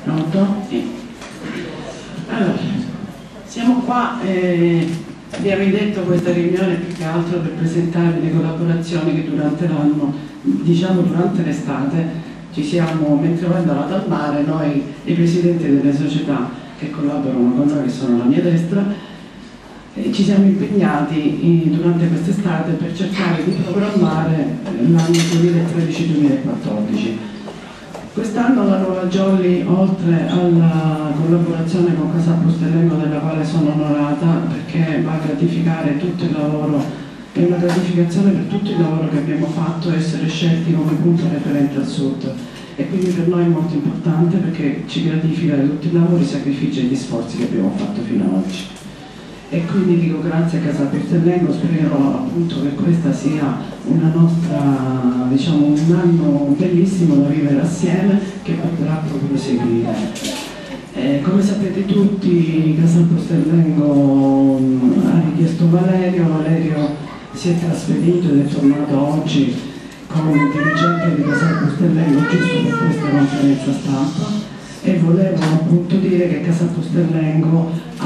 Pronto? Sì. Allora, siamo qua e abbiamo indetto questa riunione più che altro per presentarvi le collaborazioni che durante l'anno, diciamo durante l'estate, ci siamo, mentre andava dal mare, noi, i presidenti delle società che collaborano con noi, che sono alla mia destra, ci siamo impegnati durante quest'estate per cercare di programmare l'anno 2013-2014. Quest'anno la Nuova Jolly, oltre alla collaborazione con Casa Pustellengo, della quale sono onorata perché va a gratificare tutto il lavoro, è una gratificazione per tutto il lavoro che abbiamo fatto, essere scelti come punto referente al Sud, e quindi per noi è molto importante perché ci gratifica di tutti i lavori, i sacrifici e gli sforzi che abbiamo fatto fino ad oggi. E quindi dico grazie a Casa Pustellengo, spero appunto che questa sia una nostra, diciamo, un anno bellissimo da vivere assieme, che potrà proprio proseguire. Come sapete tutti, Casa Pustellengo ha richiesto Valerio si è trasferito ed è tornato oggi come dirigente di Casa Pustellengo giusto per questa conferenza stampa, e volevo appunto dire che Casa Pustellengo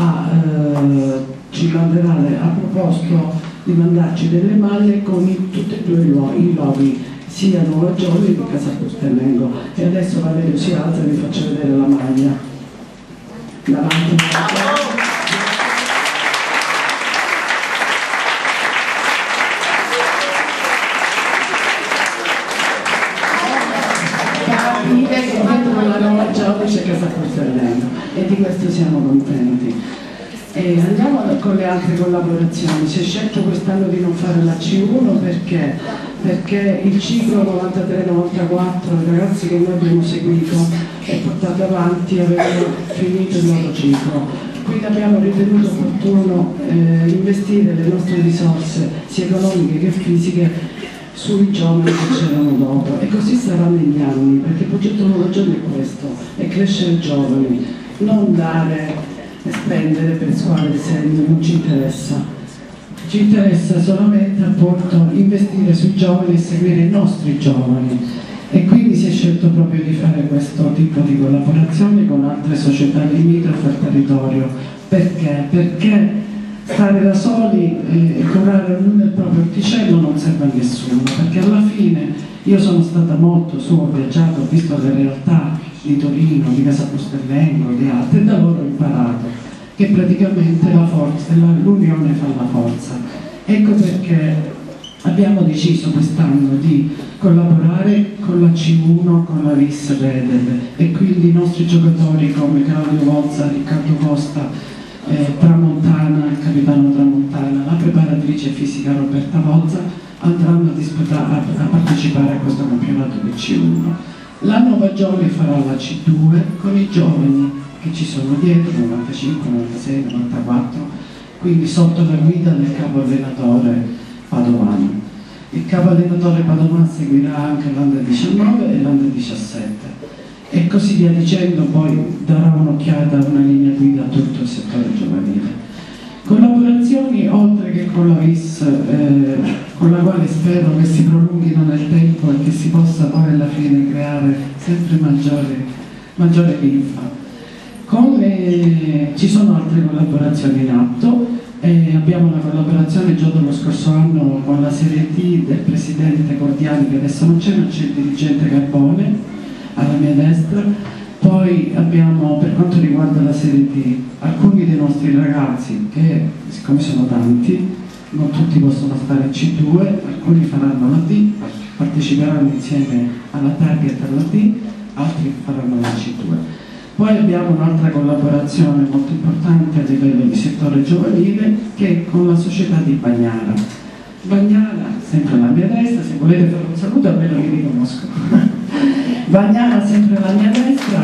ha proposto di mandarci delle maglie con tutti e due i loghi, sia Nuova Jolly che Casa Pustellengo, e adesso Valerio si alza e vi faccio vedere la maglia davanti. La Nuova Jolly c'è Casa Pustellengo e di questo siamo contenti. Andiamo con le altre collaborazioni. Si è scelto quest'anno di non fare la C1 perché il ciclo 93-94, i ragazzi che noi abbiamo seguito e portato avanti avevano finito il loro ciclo. Quindi abbiamo ritenuto opportuno investire le nostre risorse sia economiche che fisiche sui giovani che c'erano dopo, e così sarà negli anni, perché il progetto Nuova Jolly è questo, è crescere giovani, non dare e spendere per squadre serie, non ci interessa. Ci interessa solamente appunto investire sui giovani e seguire i nostri giovani, e quindi si è scelto proprio di fare questo tipo di collaborazione con altre società limitrofe al territorio. Perché? Perché stare da soli e curare ognuno il proprio orticello non serve a nessuno, perché alla fine io sono stata molto su, ho viaggiato, ho visto le realtà di Torino, di Casa Pustellengo, di altre, e da loro ho imparato che praticamente l'unione fa la forza. Ecco perché abbiamo deciso quest'anno di collaborare con la C1, con la Vis Vedel, e quindi i nostri giocatori come Claudio Vozza, Riccardo Costa, Tramontana, il capitano Tramontana, la preparatrice fisica Roberta Vozza andranno a partecipare a questo campionato del C1. La Nuova Jolly farà la C2 con i giovani che ci sono dietro, 95, 96, 94, quindi sotto la guida del capo allenatore Padovano. Il capo allenatore Padovano seguirà anche l'Under 19 e l'Under 17. E così via dicendo, poi darà un'occhiata, una linea guida a tutto il settore giovanile. Collaborazioni oltre che con la VIS, con la quale spero che si prolunghino nel tempo e che si possa poi alla fine creare sempre maggiore linfa. Ci sono altre collaborazioni in atto, abbiamo una collaborazione già dallo scorso anno con la Serie D del presidente Cordiani, che adesso non c'è il dirigente Carbone alla mia destra. Poi abbiamo, per quanto riguarda la Serie D, alcuni dei nostri ragazzi che, siccome sono tanti, non tutti possono stare in C2, alcuni faranno la D, parteciperanno insieme alla Target alla D, altri faranno la C2. Poi abbiamo un'altra collaborazione molto importante a livello di settore giovanile, che è con la società di Bagnara. Bagnara, sempre alla mia destra, se volete fare un saluto almeno vi riconosco. Bagnara, sempre alla mia destra.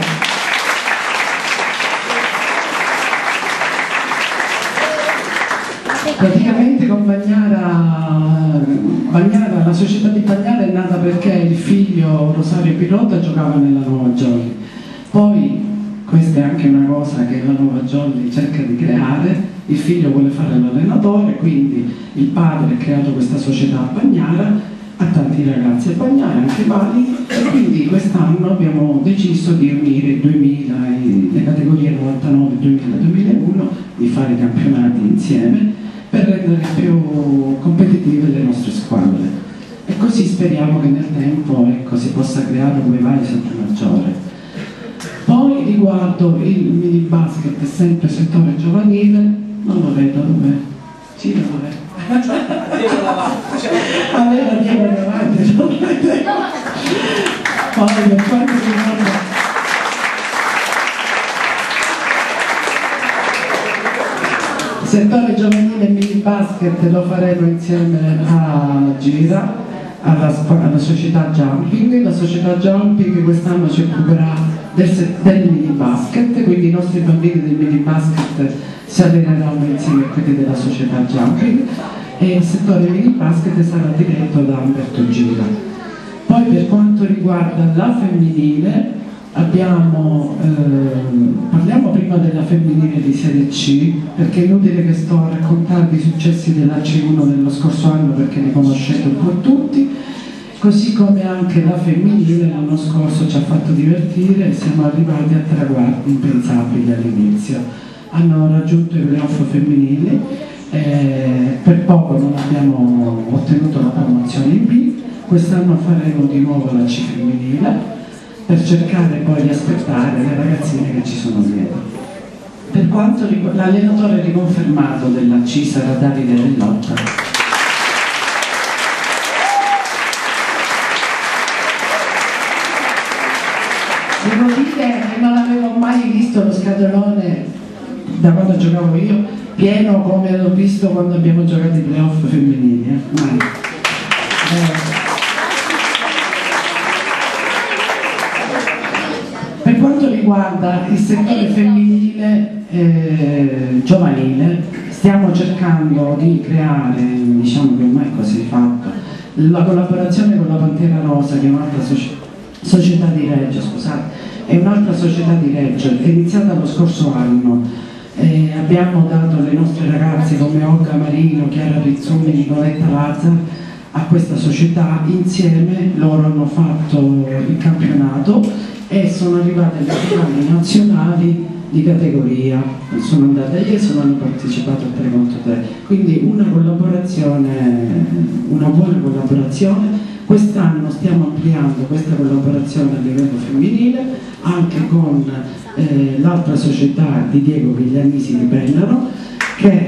Praticamente con Bagnara, la società di Bagnara è nata perché il figlio Rosario Pilota giocava nella Nuova Jolly. Poi, questa è anche una cosa che la Nuova Jolly cerca di creare, il figlio vuole fare l'allenatore, quindi il padre ha creato questa società a Bagnara, a tanti ragazzi a Bagnara, anche validi, e quindi quest'anno abbiamo deciso di unire 2000 categorie 99, 2000, 2001, di fare i campionati insieme per rendere più competitive le nostre squadre. E così speriamo che nel tempo, ecco, si possa creare un vivaio sempre maggiore. Poi riguardo il mini basket, sempre settore giovanile, non lo vedo dov'è? Sì, dov'è? Aveva dietro davanti, non lo vedo. Poi per quanto riguarda settore giovanile mini basket, lo faremo insieme a Gira, alla società Jumping. La società Jumping quest'anno ci occuperà del mini basket, quindi i nostri bambini del mini basket si alleneranno insieme a quelli della società Jumping e il settore mini basket sarà diretto da Umberto Gira. Poi per quanto riguarda la femminile, parliamo prima della femminile di Serie C, perché è inutile che sto a raccontarvi i successi della C1 dello scorso anno perché ne conoscete un po' tutti, così come anche la femminile l'anno scorso ci ha fatto divertire e siamo arrivati a traguardi impensabili all'inizio. Hanno raggiunto i playoff femminili, per poco non abbiamo ottenuto la promozione in B, quest'anno faremo di nuovo la C femminile, per cercare poi di aspettare le ragazzine che ci sono dietro. Per quanto riguarda l'allenatore riconfermato della C sarà Davide Rellotta. Devo dire che non avevo mai visto lo scatolone da quando giocavo io pieno come l'ho visto quando abbiamo giocato i playoff femminili. Mai. Per quanto riguarda il settore femminile giovanile, stiamo cercando di creare, diciamo che ormai è quasi fatto, la collaborazione con la Pantera Rosa, che è un'altra società di Reggio, scusate, è un'altra società di Reggio, è iniziata lo scorso anno. Abbiamo dato alle nostre ragazze come Olga Marino, Chiara Rizzoni, Nicoletta Lazzar a questa società, insieme loro hanno fatto il campionato e sono arrivate alle finali nazionali di categoria, sono andate lì e hanno partecipato a 3 contro 3, quindi una collaborazione, una buona collaborazione. Quest'anno stiamo ampliando questa collaborazione a livello femminile anche con l'altra società di Diego Viglianisi di Bellaro, che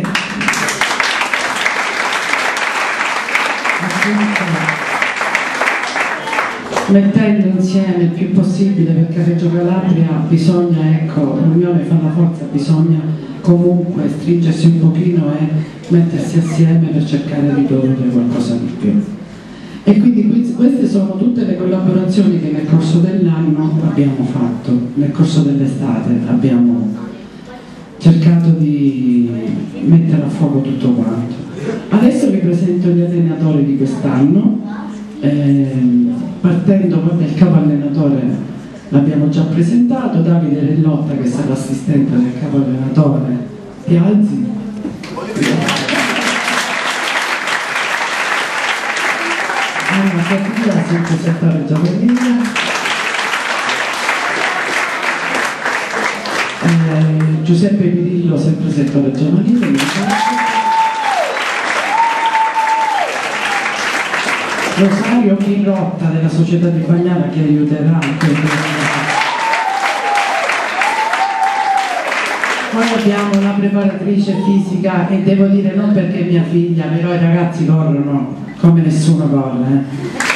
mettendo insieme il più possibile, perché a Reggio Calabria bisogna, ecco, l'unione fa la forza, bisogna comunque stringersi un pochino e mettersi assieme per cercare di produrre qualcosa di più. E quindi queste sono tutte le collaborazioni che nel corso dell'anno abbiamo fatto, nel corso dell'estate abbiamo cercato di mettere a fuoco tutto quanto. Adesso vi presento gli allenatori di quest'anno, partendo del capo allenatore l'abbiamo già presentato, Davide Rellotta, che sarà l'assistente del capo allenatore. Ti alzi? Anna Sofia, sempre settore giovanile. Giuseppe Pirillo, sempre settore giovanile. Rosario Pirrotta della società di Bagnara, che aiuterà anche il Poi abbiamo la preparatrice fisica, e devo dire non perché è mia figlia, però i ragazzi corrono come nessuno corre.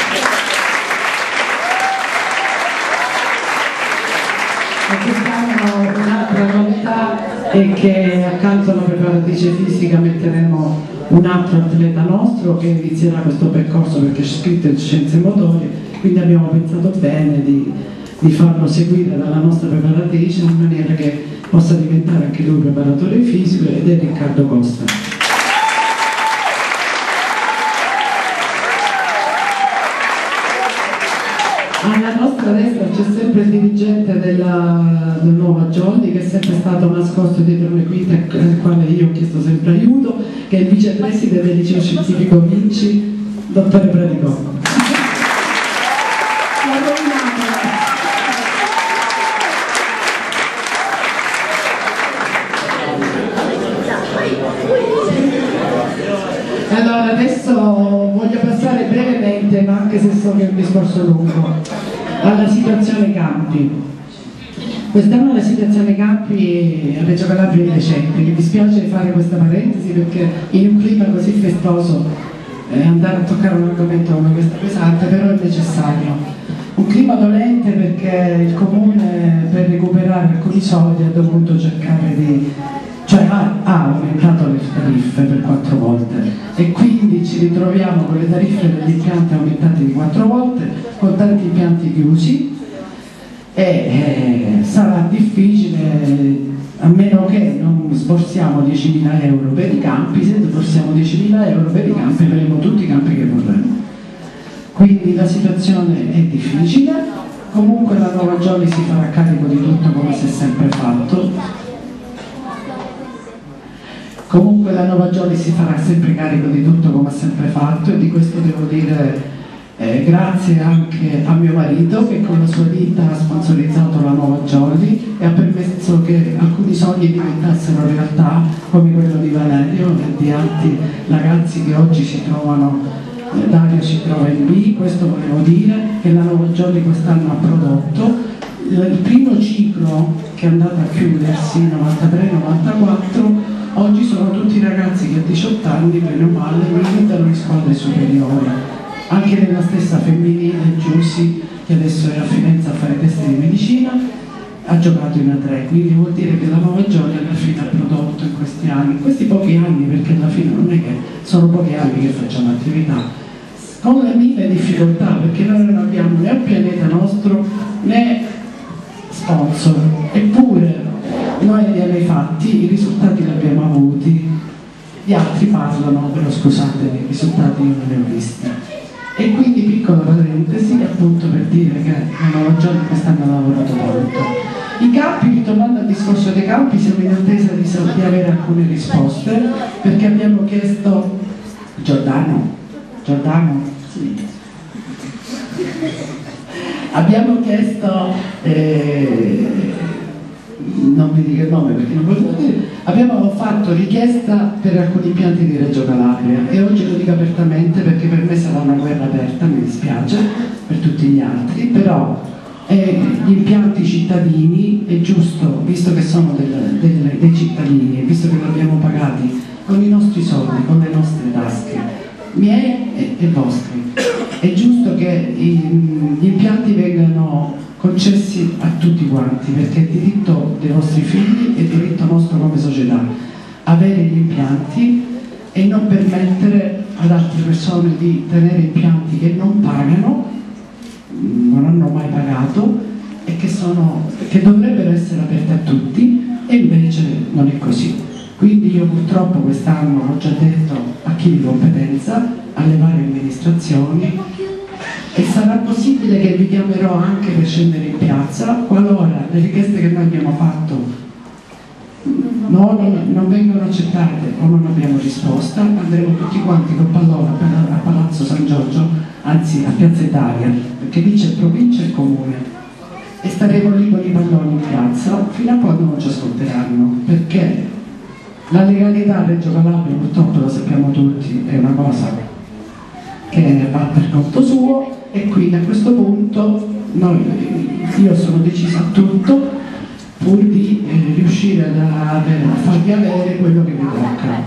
E quest'anno un'altra novità è che accanto alla preparatrice fisica metteremo un altro atleta nostro che inizierà questo percorso, perché è scritto in scienze motorie, quindi abbiamo pensato bene di farlo seguire dalla nostra preparatrice in maniera che possa diventare anche lui preparatore fisico, ed è Riccardo Costa. Alla nostra destra c'è sempre il dirigente del Nuova Giorni, che è sempre stato nascosto dietro le quinte, al quale io ho chiesto sempre aiuto, che è il vicepresidente del liceo scientifico Vinci, dottore Praticò. anche se so che è un discorso lungo, alla situazione campi. Quest'anno la situazione campi a Reggio Calabria è indecente. Mi dispiace fare questa parentesi perché in un clima così festoso andare a toccare un argomento come questo pesante, però è necessario. Un clima dolente perché il comune per recuperare alcuni soldi ha dovuto cercare di... cioè ha aumentato le tariffe per 4 volte e quindi ci ritroviamo con le tariffe degli impianti aumentate di 4 volte, con tanti impianti chiusi e sarà difficile, a meno che non sborsiamo 10.000 euro per i campi. Se sborsiamo 10.000 euro per i campi avremo tutti i campi che vorremmo. Quindi la situazione è difficile, comunque la Nuova Gioli si farà carico di tutto come si è sempre fatto. Comunque la Nuova Gioli si farà sempre carico di tutto come ha sempre fatto e di questo devo dire grazie anche a mio marito che con la sua vita ha sponsorizzato la Nuova Gioli e ha permesso che alcuni sogni diventassero realtà, come quello di Valerio e di altri ragazzi che oggi si trovano. Dario si trova in B, questo volevo dire, che la Nuova Gioli quest'anno ha prodotto. Il primo ciclo che è andato a chiudersi, 93-94, oggi sono tutti ragazzi che a 18 anni, bene o male, militano in squadre superiori. Anche nella stessa femminile, Giussi, che adesso è a Firenze a fare test di medicina, ha giocato in A3, quindi vuol dire che la Nuova Gioli alla fine ha prodotto in questi anni, in questi pochi anni, perché alla fine non è che sono pochi anni che facciamo attività, con le mille difficoltà, perché noi non abbiamo né un pianeta nostro né sponsor, eppure noi abbiamo i fatti, i risultati li abbiamo avuti, gli altri parlano, però scusate, i risultati io non li ho visti. E quindi piccola parentesi appunto per dire che la Nuova Gioli quest'anno ha lavorato molto. I campi, ritornando al discorso dei campi, siamo in attesa di avere alcune risposte perché abbiamo chiesto Giordano? Sì. Abbiamo chiesto non mi dica il nome perché non voglio dire, abbiamo fatto richiesta per alcuni impianti di Reggio Calabria e oggi lo dico apertamente perché per me sarà una guerra aperta, mi dispiace per tutti gli altri, però gli impianti cittadini è giusto, visto che sono dei cittadini e visto che li abbiamo pagati con i nostri soldi, con le nostre tasche, miei e vostri, è giusto che gli impianti vengano concessi a tutti quanti, perché è diritto dei vostri figli e diritto nostro come società avere gli impianti e non permettere ad altre persone di tenere impianti che non pagano, non hanno mai pagato e che dovrebbero essere aperti a tutti e invece non è così. Quindi io purtroppo quest'anno ho già detto a chi di competenza, alle varie amministrazioni, e sarà possibile che vi chiamerò anche per scendere in piazza qualora le richieste che noi abbiamo fatto non vengono accettate o non abbiamo risposta. Andremo tutti quanti col pallone a Palazzo San Giorgio, anzi a Piazza Italia, perché lì c'è provincia e comune, e staremo lì con i palloni in piazza fino a quando non ci ascolteranno, perché la legalità a Reggio Calabria, purtroppo lo sappiamo tutti, è una cosa che va per conto suo e quindi a questo punto io sono decisa a tutto pur di riuscire a farvi avere quello che vi tocca.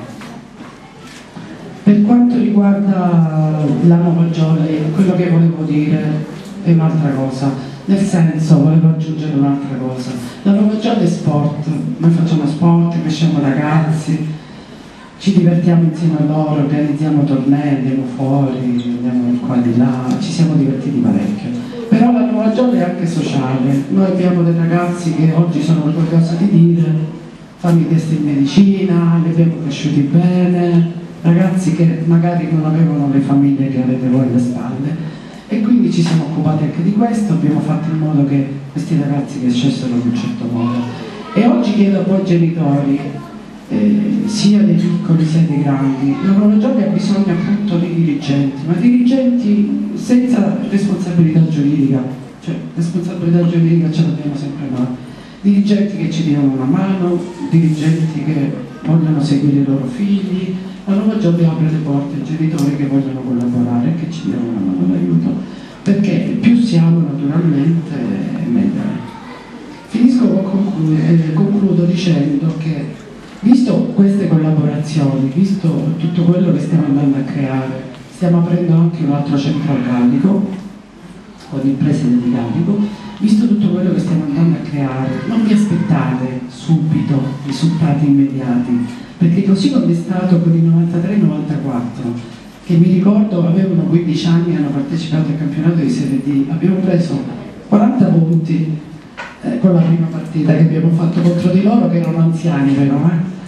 Per quanto riguarda la Nuova Gioli, quello che volevo dire è un'altra cosa, nel senso volevo aggiungere un'altra cosa. La Nuova Gioli è sport, noi facciamo sport, cresciamo ragazzi, ci divertiamo insieme a loro, organizziamo tornei, andiamo fuori, andiamo qua di là, ci siamo divertiti parecchio. Però la Nuova Gioli è anche sociale, noi abbiamo dei ragazzi che oggi sono orgogliosi di dire, fanno i test in medicina, li abbiamo cresciuti bene, ragazzi che magari non avevano le famiglie che avete voi alle spalle, e quindi ci siamo occupati anche di questo, abbiamo fatto in modo che questi ragazzi crescessero in un certo modo. E oggi chiedo a voi genitori, sia dei piccoli sia dei grandi, la Nuova Gioli ha bisogno appunto di dirigenti, ma dirigenti senza responsabilità giuridica, cioè responsabilità giuridica ce l'abbiamo sempre noi, dirigenti che ci diano una mano, dirigenti che vogliono seguire i loro figli. La Nuova Giorni apre le porte ai genitori che vogliono collaborare e che ci diano una mano d'aiuto, perché più siamo naturalmente meglio è. Finisco concludo dicendo che, visto queste collaborazioni, visto tutto quello che stiamo andando a creare, stiamo aprendo anche un altro centro organico con imprese di carico, visto tutto quello che stiamo andando a creare, non vi aspettate subito risultati immediati, perché così come è stato con i 93-94, che mi ricordo avevano 15 anni e hanno partecipato al campionato di Serie D, abbiamo preso 40 punti con la prima partita che abbiamo fatto contro di loro, che erano anziani però,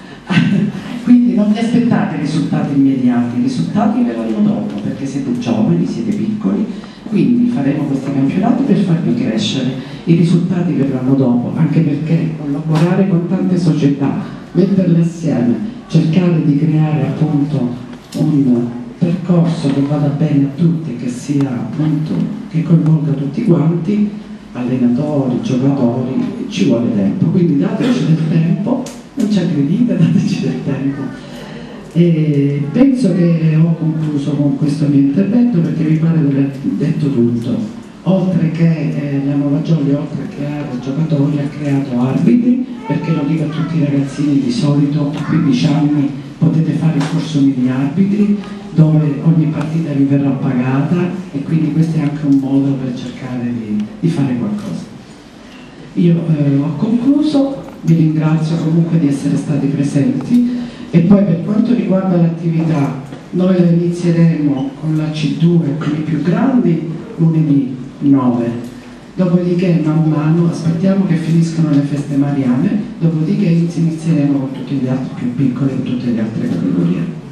quindi non vi aspettate risultati immediati, i risultati verranno dopo, perché siete giovani, siete piccoli, quindi faremo questi campionati per farvi crescere, i risultati verranno dopo, anche perché collaborare con tante società, metterle assieme, cercare di creare appunto un percorso che vada bene a tutti, che sia appunto, che coinvolga tutti quanti, allenatori, giocatori, ci vuole tempo, quindi dateci del tempo, non ci aggredite, dateci del tempo. E penso che ho concluso con questo mio intervento, perché mi pare di aver detto tutto. Oltre che la Nuova Giorni, oltre a creare giocatori, ha creato arbitri, perché lo dico a tutti i ragazzini, di solito a 15 anni potete fare il corso mini arbitri, dove ogni partita vi verrà pagata, e quindi questo è anche un modo per cercare di fare qualcosa. Io ho concluso, vi ringrazio comunque di essere stati presenti, e poi per quanto riguarda l'attività, noi la inizieremo con la C2 con i più grandi lunedì 9, dopodiché man mano aspettiamo che finiscano le feste mariane, dopodiché inizieremo con tutti gli altri più piccoli, con tutte le altre categorie.